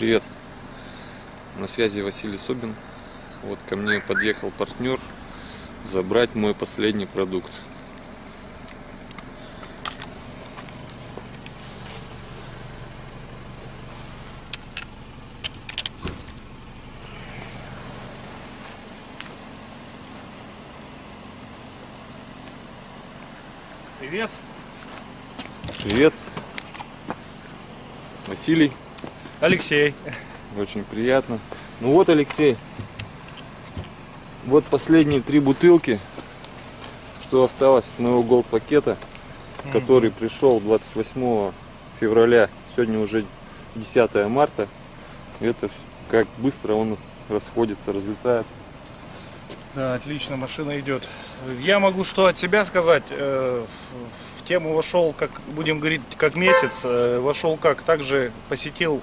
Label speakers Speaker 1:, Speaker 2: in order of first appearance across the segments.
Speaker 1: Привет, на связи Василий Собин. Вот ко мне подъехал партнер забрать мой последний продукт.
Speaker 2: Привет.
Speaker 1: Привет, Василий.
Speaker 2: Алексей.
Speaker 1: Очень приятно. Ну вот, Алексей, вот последние 3 бутылки, что осталось от моего голд пакета, который пришел 28 февраля, сегодня уже 10 марта. Это как быстро он расходится, разлетается.
Speaker 2: Да, отлично, машина идет. Я могу что от себя сказать. В тему вошел, как будем говорить, как месяц. Вошел как, также посетил,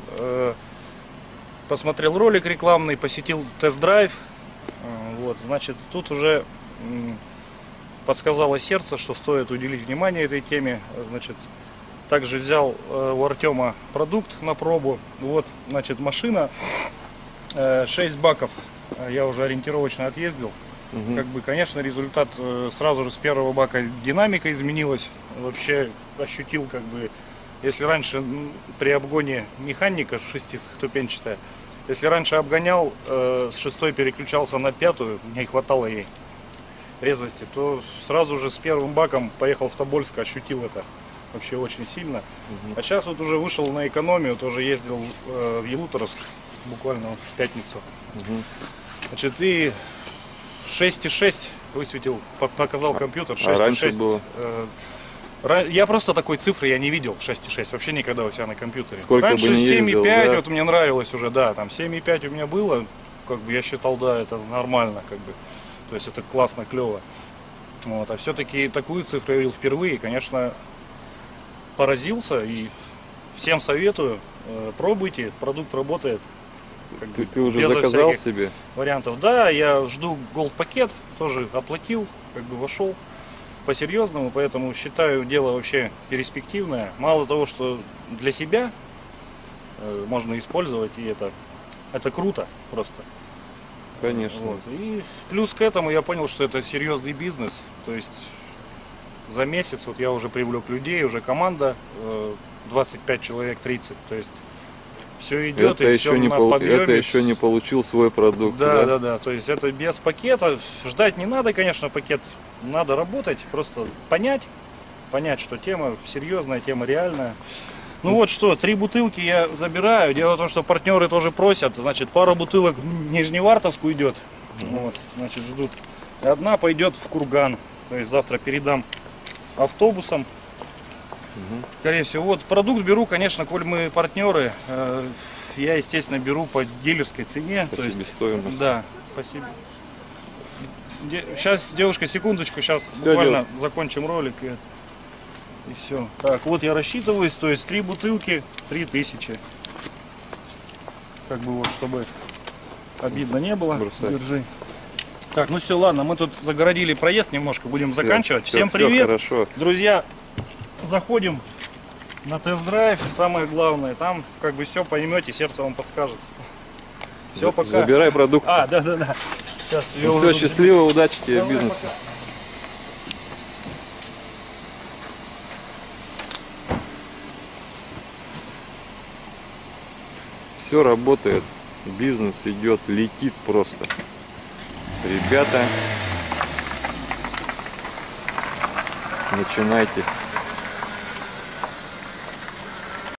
Speaker 2: посмотрел ролик рекламный, посетил тест-драйв. Вот, значит, тут уже подсказало сердце, что стоит уделить внимание этой теме. Значит, также взял у Артема продукт на пробу. Вот, значит, машина, 6 баков. Я уже ориентировочно отъездил. Как бы, конечно, результат сразу же с первого бака динамика изменилась. Вообще ощутил, как бы, если раньше при обгоне механика 6-ступенчатая, если раньше обгонял, с 6-й переключался на 5-ю, не хватало ей резвости, то сразу же с первым баком поехал в Тобольск, ощутил это вообще очень сильно. А сейчас вот уже вышел на экономию, тоже ездил в Елуторовск буквально в пятницу. Значит, и 6,6 высветил, показал компьютер. 6,6.
Speaker 1: А раньше было?
Speaker 2: Я просто такой цифры я не видел, 6,6, вообще никогда у себя на компьютере.
Speaker 1: Сколько
Speaker 2: раньше
Speaker 1: бы не ездил,
Speaker 2: 7,5,
Speaker 1: да?
Speaker 2: вот мне нравилось уже, да, там 7,5 у меня было, как бы я считал, да, это нормально, как бы, то есть это классно, клево. Вот, а все-таки такую цифру я видел впервые, конечно, поразился и всем советую, пробуйте, продукт работает.
Speaker 1: Ты уже заказал себе?
Speaker 2: Вариантов. Да, я жду голд пакет, тоже оплатил, как бы вошел по-серьезному, поэтому считаю дело вообще перспективное. Мало того, что для себя можно использовать, и это круто просто.
Speaker 1: Конечно.
Speaker 2: Вот. И плюс к этому я понял, что это серьезный бизнес. То есть за месяц вот я уже привлек людей, уже команда 25 человек, 30. То есть все идет,
Speaker 1: это
Speaker 2: и
Speaker 1: еще
Speaker 2: все
Speaker 1: не
Speaker 2: на подъеме.
Speaker 1: Это еще не получил свой продукт.
Speaker 2: Да. То есть это без пакета. Ждать не надо, конечно, пакет. Надо работать, просто понять, что тема серьезная, тема реальная. Ну вот что, 3 бутылки я забираю. Дело в том, что партнеры тоже просят. Значит, пара бутылок в Нижневартовск идет. Вот, значит, ждут. И одна пойдет в Курган. То есть завтра передам автобусом. Скорее всего, вот продукт беру, конечно, коль мы партнеры, я, естественно, беру по дилерской цене.
Speaker 1: По
Speaker 2: то есть,
Speaker 1: себестоимости.
Speaker 2: Да, спасибо. Сейчас, девушка, секундочку, сейчас
Speaker 1: Все,
Speaker 2: буквально
Speaker 1: девушка,
Speaker 2: закончим ролик. И все. Так, вот я рассчитываюсь, то есть 3 бутылки, 3000. Как бы вот, чтобы обидно не было.
Speaker 1: Бросай.
Speaker 2: Держи. Так, ну все, ладно, мы тут загородили проезд немножко, будем заканчивать.
Speaker 1: Все,
Speaker 2: Всем привет,
Speaker 1: хорошо.
Speaker 2: друзья. Заходим на тест-драйв, самое главное, там как бы все поймете, сердце вам подскажет. Все, пока.
Speaker 1: Забирай продукт.
Speaker 2: Да. Сейчас.
Speaker 1: Ну, все, счастливо, удачи тебе в
Speaker 2: Давай,
Speaker 1: бизнесе.
Speaker 2: пока.
Speaker 1: Все работает, бизнес идет, летит просто. Ребята, начинайте.